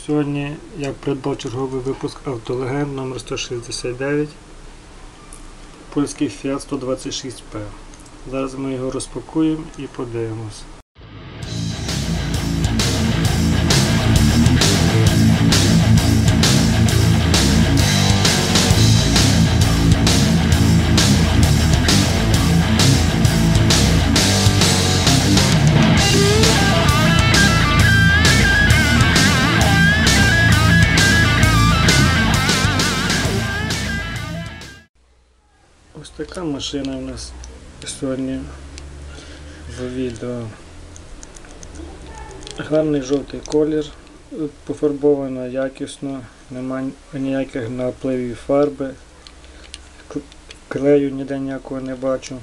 Сьогодні я придбав черговий випуск Автолегенд номер 169, польський Fiat 126P. Зараз ми його розпакуємо і подивимось. Ось така машина у нас сьогодні в відео. Гарний жовтий колір, пофарбована якісно, немає ніяких напливів фарби, клею ніде ніякого не бачу.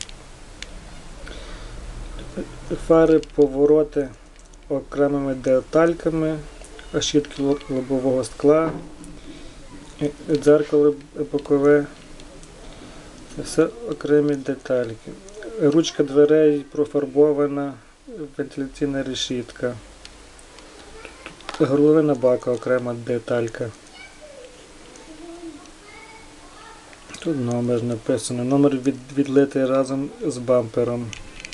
Фари, повороти окремими детальками, решітки лобового скла, дзеркало бокове. Все окремі детальки. Ручка дверей профарбована, вентиляційна решітка. Горловина бака окрема деталька. Тут номер написано. Номер відлитий разом з бампером.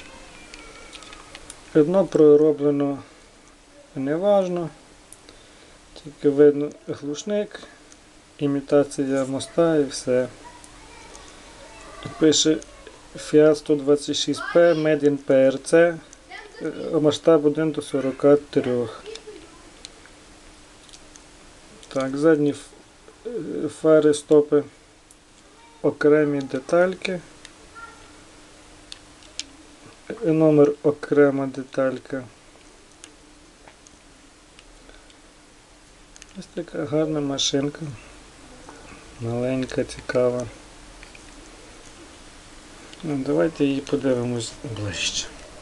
Дно пророблено неважно. Тільки видно глушник, імітація моста і все. Пише Fiat 126P, Made in PRC, масштаб 1 до 43. Так, задні фари, стопи, окремі детальки, номер окрема деталька. Ось така гарна машинка, маленька, цікава. Давайте її подивимось ближче.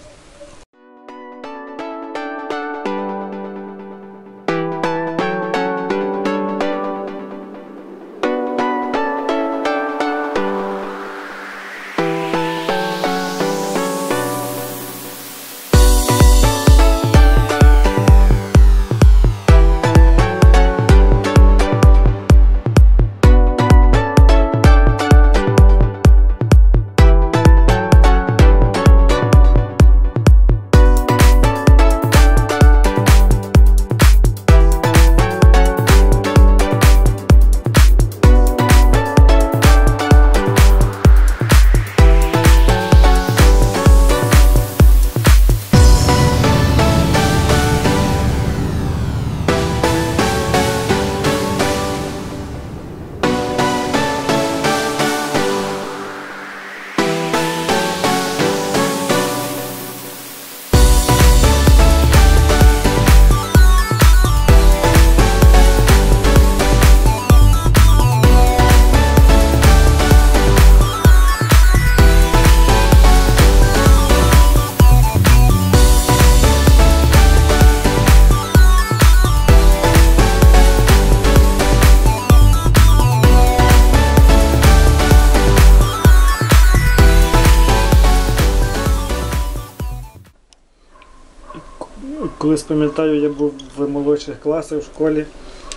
Колись пам'ятаю, я був в молодших класах в школі,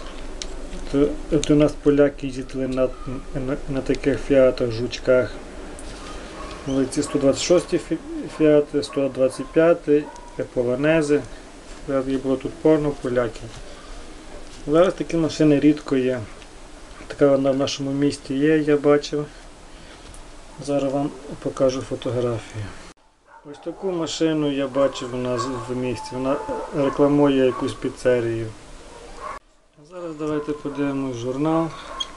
то у нас поляки їздили на таких фіатах, жучках. Були ці 126 фіати, 125, полонези. Їх було тут повно поляків. Зараз такі машини рідко є. Така вона в нашому місті є, я бачив. Зараз вам покажу фотографію. Ось таку машину я бачив у нас в місті, вона рекламує якусь піцерію. Зараз давайте подивимось журнал,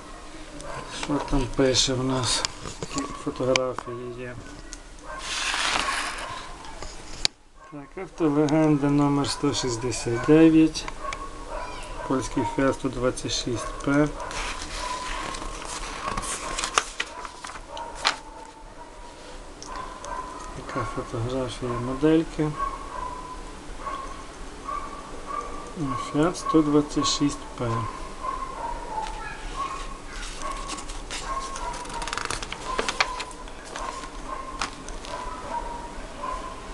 що там пише в нас, які фотографії є. Так, Автолегенда номер 169, польський Fiat 126P. Така фотографія модельки. Fiat 126P.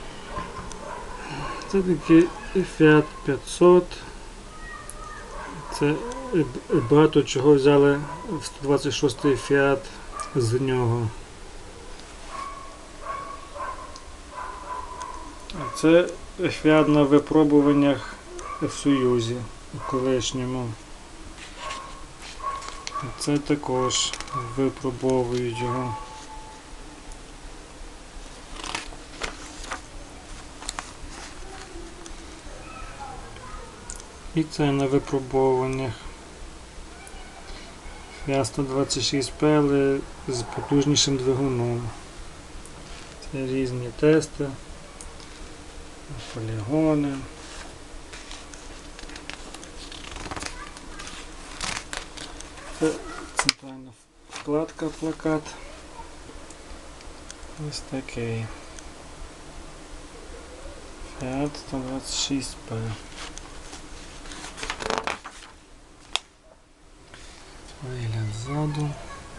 Це такий Fiat 500. Це багато чого взяли в 126-й Fiat з нього. Це Fiat на випробуваннях в Союзі колишньому. Це також випробовують його. І це на випробуваннях. Fiat 126P з потужнішим двигуном. Це різні тести, полігони. Це центральна вкладка, плакат. Ось такий. Fiat 126P. Вигляд ззаду.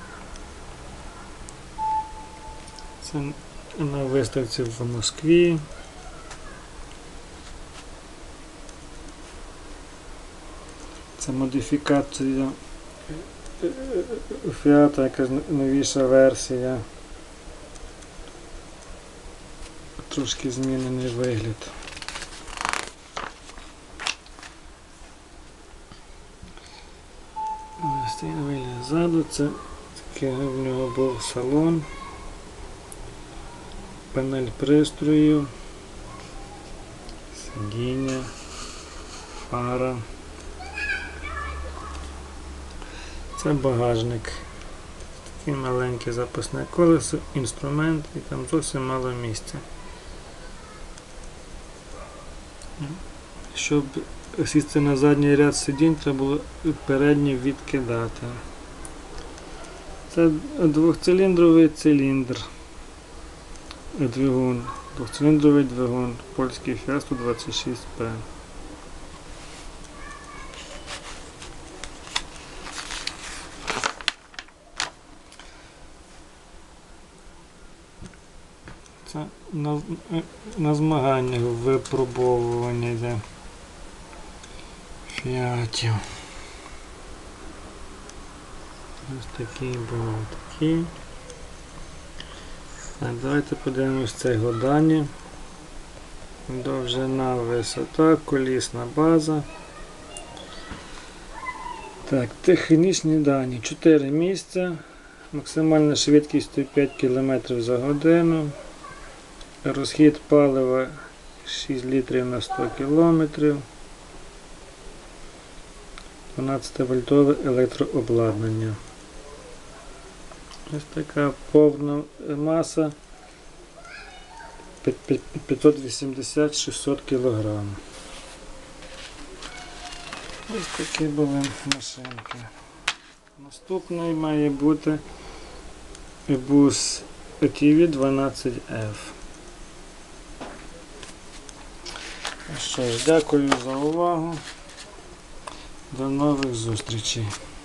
Це на виставці в Москві. Це модифікація Fiat, якась новіша версія. Трошки змінений вигляд. Ось цей вигляд ззаду, це такий в нього був салон, панель пристрою, сидіння, фара. Це багажник. Таке маленьке запасне колесо, інструмент і там зовсім мало місця. Щоб сісти на задній ряд сидінь, треба було переднє відкидати. Це двохциліндровий двигун. Двохциліндровий двигун. Польський Fiat 126P. Це на змаганнях випробовування йде Фіатів. Ось такий був такий. Так, давайте подивимось цього дані. Довжина, висота, колісна база. Так, технічні дані. 4 місця. Максимальна швидкість 105 км за годину. Розхід палива 6 літрів на 100 км. 12-вольтове електрообладнання. Ось така повна маса 580-600 кг. Ось такі були машинки. Наступний має бути бус TV12F. Що ж, дякую за увагу. До нових зустрічей.